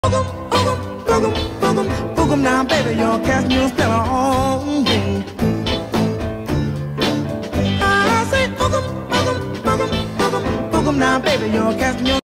Boogum now, baby, you're casting your spell on me. I say boogum now, baby, you're casting your